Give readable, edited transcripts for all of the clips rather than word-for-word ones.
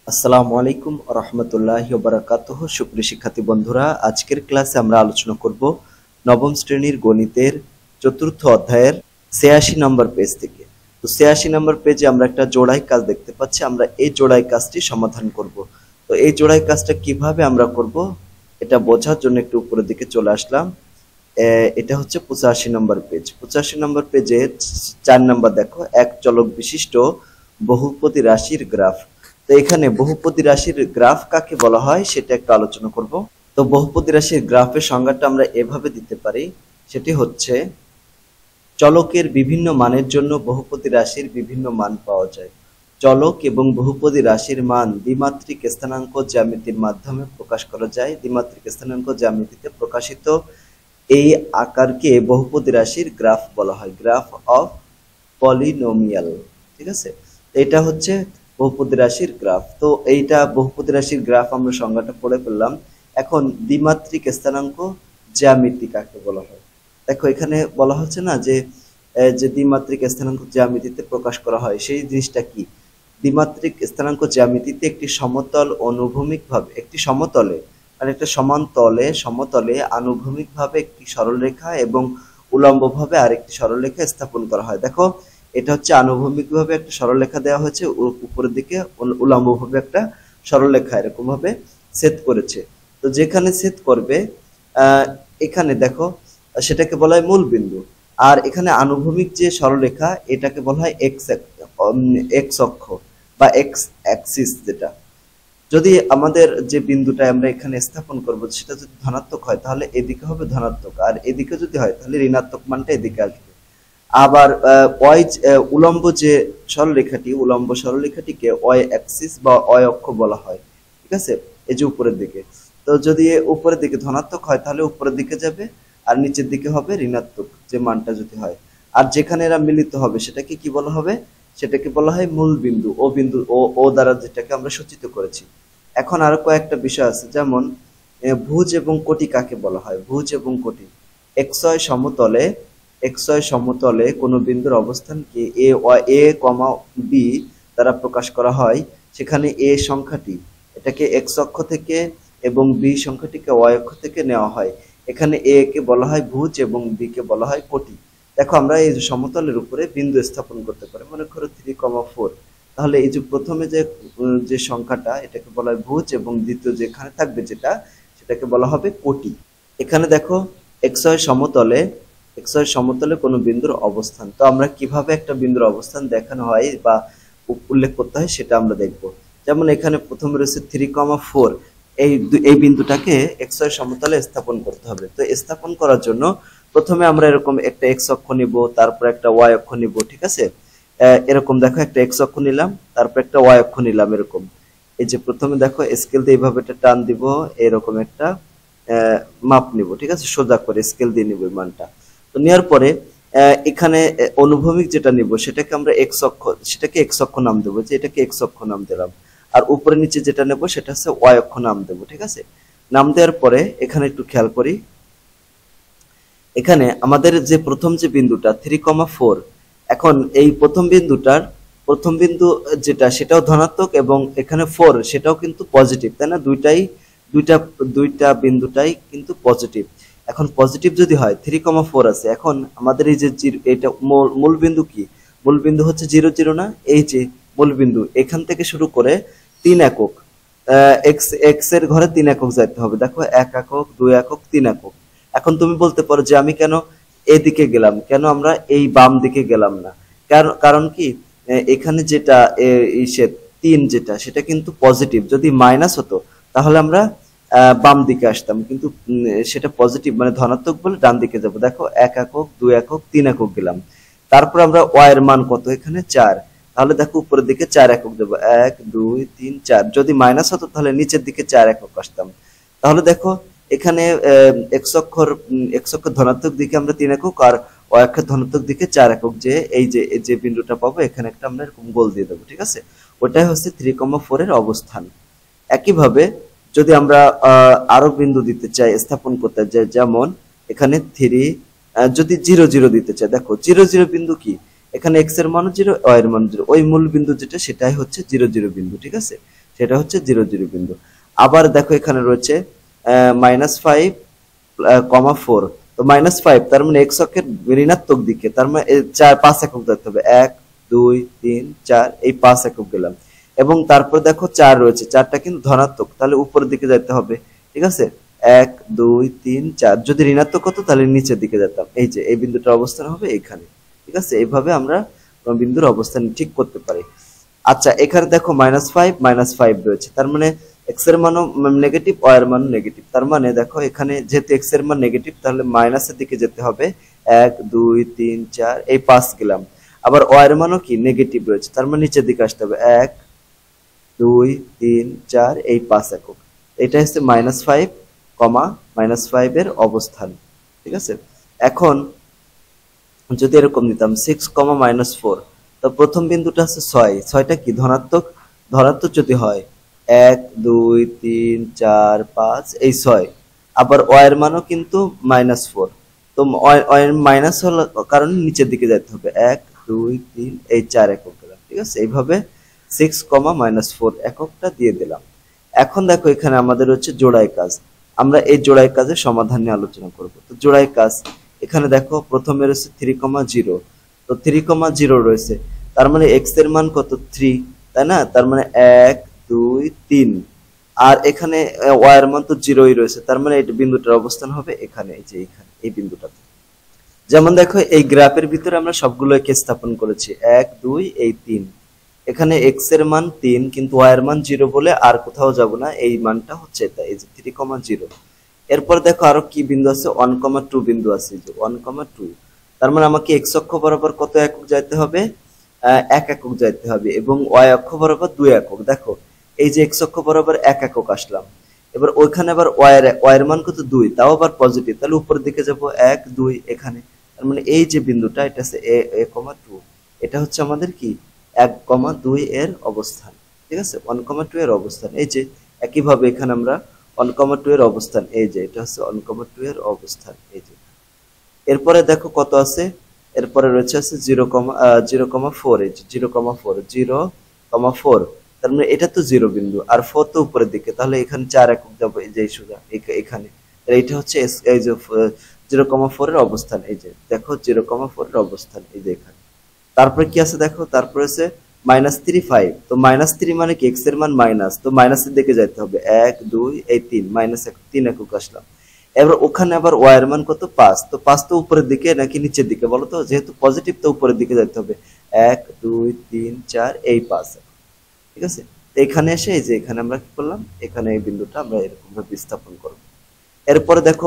আসসালামু আলাইকুম রহমতুল্লাহি ওয়া বারাকাতুহু। সুপ্রিয় শিক্ষার্থী বন্ধুরা, আজকের ক্লাসে আমরা আলোচনা করব নবম শ্রেণীর গণিতের চতুর্থ অধ্যায়ের ৮৬ নম্বর পেজ থেকে। তো ৮৬ নম্বর পেজে আমরা একটা জোড়াই কাজ দেখতে পাচ্ছি। আমরা এই জোড়াই কাজটি সমাধান করব। তো এই জোড়াই কাজটা কিভাবে আমরা করব এটা বোঝার জন্য একটু উপরের দিকে চলে আসলাম। এটা হচ্ছে ৮৫ নম্বর পেজ। ৮৫ নম্বর পেজে ৪ নম্বর দেখো, এক চলক বিশিষ্ট বহুপদী রাশির গ্রাফ। তো এখানে বহুপদী রাশির গ্রাফ কাকে বলা হয় সেটা একটু আলোচনা করব। তো বহুপদী রাশির গ্রাফের সংজ্ঞাটা আমরা এভাবে দিতে পারি, সেটি হচ্ছে চলকের বিভিন্ন মানের জন্য বহুপদী রাশির বিভিন্ন মান পাওয়া যায়। চলক এবং বহুপদী রাশির মান দ্বিমাত্রিক স্থানাঙ্ক জ্যামিতির মাধ্যমে প্রকাশ করা যায়। দ্বিমাত্রিক স্থানাঙ্ক জ্যামিতিতে প্রকাশিত এই আকারকে বহুপদী রাশির গ্রাফ বলা হয়, গ্রাফ অফ পলিনোমিয়াল। ঠিক আছে, এটা হচ্ছে বহুপদী রাশির গ্রাফ। তো এইটা বহুপদী রাশির গ্রাফ আমরা সংজ্ঞাটা পড়ে ফেললাম। এখন দ্বিমাত্রিক স্থানাঙ্ক জ্যামিতি কাকে বলা হয়? দেখো এখানে বলা হচ্ছে না যে দ্বিমাত্রিক স্থানাঙ্ক জ্যামিতিতে প্রকাশ করা হয়, সেই জিনিসটা কি? দ্বিমাত্রিক স্থানাঙ্ক জ্যামিতিতে একটি সমতল অনুভূমিকভাবে একটি সমতলে আর একটা সমান সমতলে আনুভূমিকভাবে একটি সরলরেখা এবং উলম্বভাবে আরেকটি সরলরেখা স্থাপন করা হয়। দেখো এটা হচ্ছে আনুভূমিকভাবে একটা সরলরেখা দেওয়া হয়েছে, উপরের দিকে উলম্বভাবে একটা সরলরেখা এরকম ভাবে ছেদ করেছে। তো যেখানে ছেদ করবে এখানে দেখো সেটাকে বলা হয় মূল বিন্দু। আর এখানে আনুভূমিক যে সরলরেখা এটাকে বলা হয় এক্স অক্ষ বা এক্স অ্যাক্সিস। যেটা যদি আমাদের যে বিন্দুটা আমরা এখানে স্থাপন করব সেটা যদি ধনাত্মক হয় তাহলে এদিকে হবে ধনাত্মক, আর এদিকে যদি হয় তাহলে ঋণাত্মক মানটা এদিকে আসবে। আবার উলম্ব যে সরলরেখাটি, উলম্ব সরলরেখাটিকে ওয়াই অ্যাক্সিস বা ওয়াই অক্ষ বলা হয়। ঠিক আছে, এই যে উপরের দিকে। তো যদি উপরের দিকে ধনাত্মক হয় তাহলে উপরের দিকে যাবে, আর নিচের দিকে হবে ঋণাত্মক যে মানটা যদি হয়। আর যেখানে এরা মিলিত হবে সেটাকে কি বলা হবে? সেটাকে বলা হয় মূল বিন্দু, ও বিন্দু, ও দ্বারা যেটাকে আমরা সূচিত করেছি। এখন আরো কয়েকটা বিষয় আছে, যেমন ভুজ এবং কোটি কাকে বলা হয়? ভুজ এবং কোটি XY সমতলে কোনো বিন্দুর অবস্থানকে এ কমা বি দ্বারা প্রকাশ করা হয়। সেখানে এ সংখ্যাটি এটাকে এক্স অক্ষ থেকে এবং বি সংখ্যাটিকে ওয়াই অক্ষ থেকে নেওয়া হয়। এখানে এ কে বলা হয় ভুজ এবং বি কে বলা হয় কোটি। দেখো আমরা এই যে সমতলের উপরে বিন্দু স্থাপন করতে পারি, মনে করো 3,4। তাহলে এই যে প্রথমে যে সংখ্যাটা এটাকে বলা হয় ভুজ এবং দ্বিতীয় যেখানে থাকবে যেটা সেটাকে বলা হবে কোটি। এখানে দেখো XY সমতলে কোনো বিন্দুর অবস্থান। তো আমরা কিভাবে একটা বিন্দুর অবস্থান দেখানো হয় বা উল্লেখ করতে হয় সেটা আমরা দেখব। যেমন এখানে প্রথমে রয়েছে 3,4, এই বিন্দুটাকে XY সমতলে স্থাপন করতে হবে। তো স্থাপন করার জন্য প্রথমে আমরা এরকম একটা এক্স অক্ষ নিব, তারপর একটা ওয়াই অক্ষ নিব। ঠিক আছে, এরকম দেখো একটা এক্স অক্ষ নিলাম, তারপর একটা ওয়াই অক্ষ নিলাম। এরকম এই যে প্রথমে দেখো স্কেল দিয়ে এইভাবে একটা টান দিব, এরকম একটা মাপ নিব। ঠিক আছে, সোজা করে স্কেল দিয়ে নিব মানটা। তো নেওয়ার পরে এখানে অনুভূমিক যেটা নিব সেটাকে আমরা সেটাকে এক্স অক্ষ নাম দেবো, যে এটাকে এক্স অক্ষ নাম দিলাম। আর উপরে নিচে যেটা নেব সেটা হচ্ছে ওয়াই অক্ষ নাম দেবো। ঠিক আছে, নাম দেওয়ার পরে এখানে একটু খেয়াল করি, এখানে আমাদের যে প্রথম যে বিন্দুটা 3,4, এখন এই প্রথম বিন্দু যেটা সেটাও ধনাত্মক এবং এখানে 4 সেটাও কিন্তু পজিটিভ, তাই না? দুইটা বিন্দুটাই কিন্তু পজিটিভ। এখন পজিটিভ যদি হয় 3,4 আছে, এখন আমাদের এই যে এটা মূল বিন্দু কি? মূল বিন্দু হচ্ছে 0,0 না? এই যে মূল বিন্দু এখান থেকে শুরু করে 3 একক, এক্স এর ঘরে 3 একক যাইতে হবে। দেখো 1 একক, 2 একক, 3 একক। এখন তুমি বলতে পারো যে আমি কেন এদিকে গেলাম, কেন আমরা এই বাম দিকে গেলাম না? কারণ কি, এখানে যেটা 3 যেটা সেটা কিন্তু পজিটিভ, যদি মাইনাস হতো তাহলে আমরা বাম দিকে আসতাম, কিন্তু সেটা পজিটিভ মানে ধনাত্মক বলে ডান দিকে যাব। দেখো 1 একক, 2 একক, 3 একক গেলাম। তারপর আমরা ওয়াই এর মান কত? এখানে 4। তাহলে দেখো উপরের দিকে 4 একক দেবো, 1 2 3 4। যদি মাইনাস হতো তাহলে নিচের দিকে 4 একক আসতাম। তাহলে দেখো এখানে এক্স অক্ষর ধনাত্মক দিকে আমরা 3 একক আর ওয়াই অক্ষের ধনাত্মক দিকে 4 একক, যে এই যে বিন্দুটা পাবো এখানে একটা আমরা এরকম গোল দিয়ে দেবো। ঠিক আছে, ওটাই হচ্ছে 3,4 এর অবস্থান। একইভাবে যদি আমরা আরো বিন্দু দিতে চাই, স্থাপন করতে চাই, যেমন এখানে 3, যদি 0,0 দিতে চাই, দেখো 0,0 বিন্দু কি? এখানে এক্স এর মান 0, ওয়াই এর মান 0, ওই মূল বিন্দু যেটা সেটাই হচ্ছে 0,0 বিন্দু। ঠিক আছে, সেটা হচ্ছে 0 0 বিন্দু। আবার দেখো এখানে রয়েছে -5,4। তো -5 তার মানে x অক্ষের ঋণাত্মক দিকে, তার মানে 5 একক ধরতে হবে। 1 2 3 4 এই 5 একক গেলাম। এবং তারপর দেখো 4 রয়েছে, 4টা কিন্তু ধনাত্মক, তাহলে উপরের দিকে যেতে হবে। ঠিক আছে, 1 2 3 4। যদি ঋণাত্মক হতো তাহলে নিচের দিকে যেতাম। এই যে এই বিন্দুটার অবস্থান হবে এখানে। ঠিক আছে, এইভাবে আমরা বিন্দুর অবস্থান ঠিক করতে পারি। আচ্ছা, এখানে দেখো -5 রয়েছে, তার মানে x এর মানও নেগেটিভ, y এর মানও নেগেটিভ। তার মানে দেখো এখানে যেহেতু x এর মান নেগেটিভ, তাহলে মাইনাসের দিকে যেতে হবে। 1 2 3 4 এই 5 গেলাম। আবার y এর মানও কি নেগেটিভ রয়েছে, তার মানে নিচের দিকে আসতে হবে। 1 2 3 4 এই 5 একক। এটা হচ্ছে -5, -5 এর অবস্থান। ঠিক আছে, এখন যদি এরকম নিতাম 6, -4, তো প্রথম বিন্দুটা আছে 6, 6টা কি ধনাত্মক, ধনাত্মক যদি হয় 1 2 3 4 5 এই 6। আবার y এর মানও কিন্তু -4, তো y এর মাইনাস হলো কারণে নিচের দিকে যেতে হবে। 1 2 3 এই 4 একক দিলাম। ঠিক আছে, এইভাবে 6, -4 এককটা দিয়ে দিলাম। এখন দেখো এখানে আমাদের হচ্ছে জোড়াই কাজ। আমরা এই জোড়াই কাজের সমাধান নিয়ে আলোচনা করব। তো জোড়াই কাজ, এখানে দেখো প্রথমে রয়েছে 3,0, তো 3,0 রয়েছে, তার মানে x এর মান কত 3, তাই না? তার মানে 1 2 3। আর এখানে y এর মান তো 0ই রয়েছে, তার মানে এই বিন্দুটার অবস্থান হবে এখানে, এই যে এখানে এই বিন্দুটাতে। যেমন দেখো এই গ্রাফের ভিতরে আমরা সবগুলোকে স্থাপন করেছি 1 2 এই 3। এখানে x এর মান 3, কিন্তু y এর মান 0 বলে আর কোথাও যাব না, এই মানটা হচ্ছে এটা, এই যে 3,0। এরপর দেখো আরো কি বিন্দু আছে, 1,2 বিন্দু আছে, এই যে 1,2। তার মানে আমাকে x অক্ষ বরাবর কত একক যাইতে হবে, 1 একক যাইতে হবে, এবং y অক্ষ বরাবর 2 একক। দেখো এই যে x অক্ষ বরাবর 1 একক আসলাম, এবার ওইখানে আবার y এর মান কত 2, তাও আবার পজিটিভ, তাহলে উপরের দিকে যাব 1 2 এখানে। তার মানে এই যে বিন্দুটা এটা আছে a,2, এটা হচ্ছে আমাদের কি 1,2 এর অবস্থান। ঠিক আছে, 1,2 এর অবস্থান। এই যে একইভাবে এখানে আমরা 1,2 এর অবস্থান, এই যে এটা হচ্ছে 1,2 এর অবস্থান। এই যে এরপরে দেখো কত আছে, এরপরে রয়েছে আছে 0,4, এই যে 0,4, তার মানে এটা তো 0 বিন্দু, আর 4 তো উপরের দিকে, তাহলে এখানে 4 একক যাবো, এই যে সোজা এখানে। এইটা হচ্ছে এই যে 0,4 এর অবস্থান। এই যে দেখো 0,4 এর অবস্থান এই যে এখানে। তারপরে কি আছে দেখো, তারপরে আছে -3,5। তো -3 মানে কি, x এর মান মাইনাস, তো মাইনাসের দিকে যাইতে হবে। 1 2 এই 3, -3 একক আসলাম। এবার ওখানে আবার y এর মান কত 5, তো 5 তো উপরের দিকে নাকি নিচের দিকে বলো তো, যেহেতু পজিটিভ তো উপরের দিকে যাইতে হবে। 1 2 3 4 এই 5। ঠিক আছে, তো এখানে এসে এই যে এখানে আমরা কি করলাম, এখানে এই বিন্দুটা আমরা এরকম ভাবে স্থাপন করব। এরপরে দেখো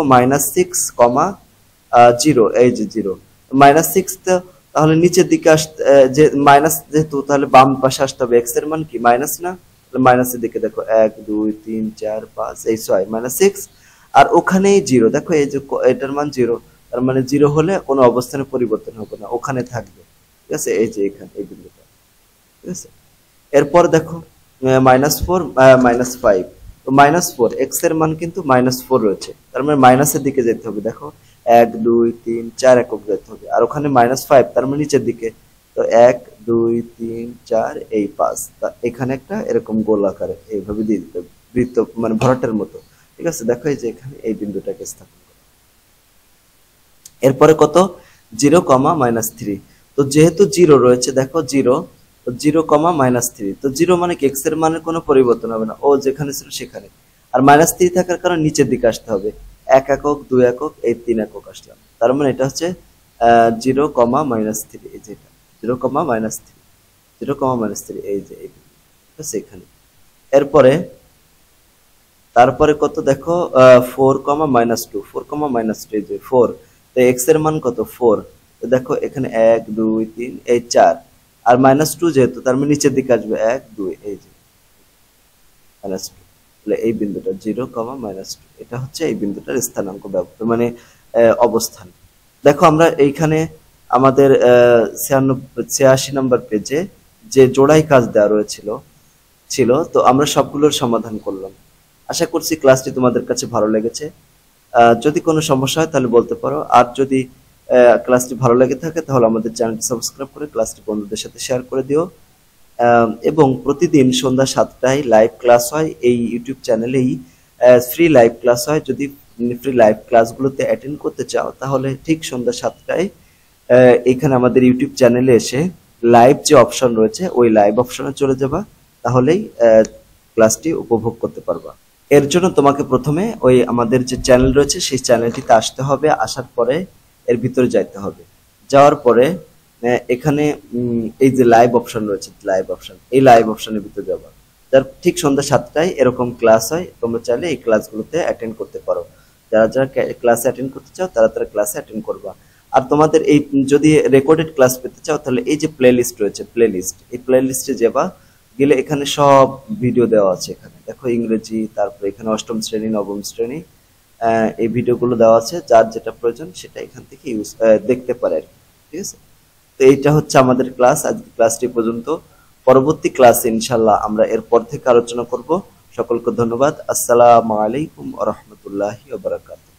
-6,0, এই যে 0, -6 তো তাহলে নিচের দিকে আসতে, যে মাইনাস যেহেতু, তাহলে বাম পাশে আসতে হবে। x এর মান কি মাইনাস না, তাহলে মাইনাসের দিকে দেখো 1 2 3 4 5 এই 6 -6। আর ওখানেই 0, দেখো এই যে এটার মান 0, তার মানে 0 হলে কোনো অবস্থানে পরিবর্তন হবে না, ওখানে থাকবে। ঠিক আছে, এই যে এখানে এই বিন্দুটা। ঠিক আছে, এরপর দেখো -4 -5, তো -4 x এর মান কিন্তু -4 রয়েছে, তার মানে মাইনাসের দিকে যেতে হবে। দেখো 1 2 3 4 একক যেতে হবে, আর ওখানে -5, তার মানে নিচের দিকে, তো 1 2 3 4 এই 5। তা এখানে একটা এরকম গোল আকারে এইভাবে দিয়ে দিতে হবে, বৃত্ত মানে ভরাটের মতো। ঠিক আছে, দেখো এই যে এখানে এই বিন্দুটাকে স্থাপন করো। এরপরে কত 0, -3, তো যেহেতু 0 রয়েছে, দেখো 0, তো 0, -3, তো 0 মানে কি, x এর মানের কোনো পরিবর্তন হবে না, ও যেখানে ছিল সেখানে। আর -3 থাকার কারণে নিচের দিকে আসতে হবে, 1 একক 2 একক এই 3 একক আসলাম। তার মানে এটা হচ্ছে 0, -3, এই যে 0, -3, 0, -3 এই যে এই ঠিক আছে এখানে। এরপরে তারপরে কত দেখো 4, -2, 4, -2 এই যে 4, তো x এর মান কত 4, তো দেখো এখানে 1 2 3 এই 4, আর -2 যেহেতু, তার মানে নিচের দিকে আসবে 1 2 এই যে -2, তাহলে এই বিন্দুটা 0, -2, এটা হচ্ছে এই বিন্দুটার স্থানাঙ্ক ব্যবহার মানে অবস্থান। দেখো আমরা এইখানে আমাদের 86 নম্বর পেজে যে জোড়াই কাজ দেওয়া ছিল, তো আমরা সবগুলোর সমাধান করলাম। আশা করছি ক্লাসটি তোমাদের কাছে ভালো লেগেছে। যদি কোনো সমস্যা হয় তাহলে বলতে পারো, আর যদি ক্লাসটি ভালো লেগে থাকে তাহলে আমাদের চ্যানেলটি সাবস্ক্রাইব করে ক্লাসটি বন্ধুদের সাথে শেয়ার করে দিও। এবং প্রতিদিন সন্ধ্যা 7টায় লাইভ ক্লাস হয় এই ইউটিউব চ্যানেলেই। ফ্রি লাইভ ক্লাস হয়। যদি ফ্রি লাইভ ক্লাসগুলোতে অ্যাটেন্ড করতে চাও তাহলে ঠিক সন্ধ্যা 7টায় এখানে আমাদের ইউটিউব চ্যানেলে এসে লাইভ যে অপশন রয়েছে ওই লাইভ অপশনে চলে যাবা, তাহলেই ক্লাসটি উপভোগ করতে পারবা। এর জন্য তোমাকে প্রথমে ওই আমাদের যে চ্যানেল রয়েছে সেই চ্যানেলটিতে আসতে হবে। আসার পরে এর ভিতরে যাইতে হবে। যাওয়ার পরে এখানে এই যে লাইভ অপশন রয়েছে, লাইভ অপশন, এই লাইভ অপশনের ভিতরে যাবা। তার ঠিক সন্ধ্যা 7টায় এরকম ক্লাস হয়। তোমরা চাইলে এই ক্লাসগুলোতে অ্যাটেন্ড করতে পারো। যারা যারা ক্লাসে অ্যাটেন্ড করতে চাও তারা তারা ক্লাসে অ্যাটেন্ড করবা। আর তোমাদের এই যদি রেকর্ডেড ক্লাস পেতে চাও তাহলে এই যে প্লে লিস্ট রয়েছে, প্লে লিস্ট, এই প্লে লিস্টে যাবা। গেলে এখানে সব ভিডিও দেওয়া আছে। এখানে দেখো ইংরেজি, তারপরে এখানে অষ্টম শ্রেণী, নবম শ্রেণী, এই ভিডিওগুলো দেওয়া আছে। যার যেটা প্রয়োজন সেটা এখান থেকে দেখতে পারে আর কি। ঠিক আছে, তো এইটা হচ্ছে আমাদের ক্লাস। আজকে ক্লাসটি পর্যন্ত। পরবর্তী ক্লাসে ইনশাল্লাহ আমরা এরপর থেকে আলোচনা করব। সকলকে ধন্যবাদ। আসসালামু আলাইকুম ওয়া রাহমাতুল্লাহি ওয়া বারাকাতুহু।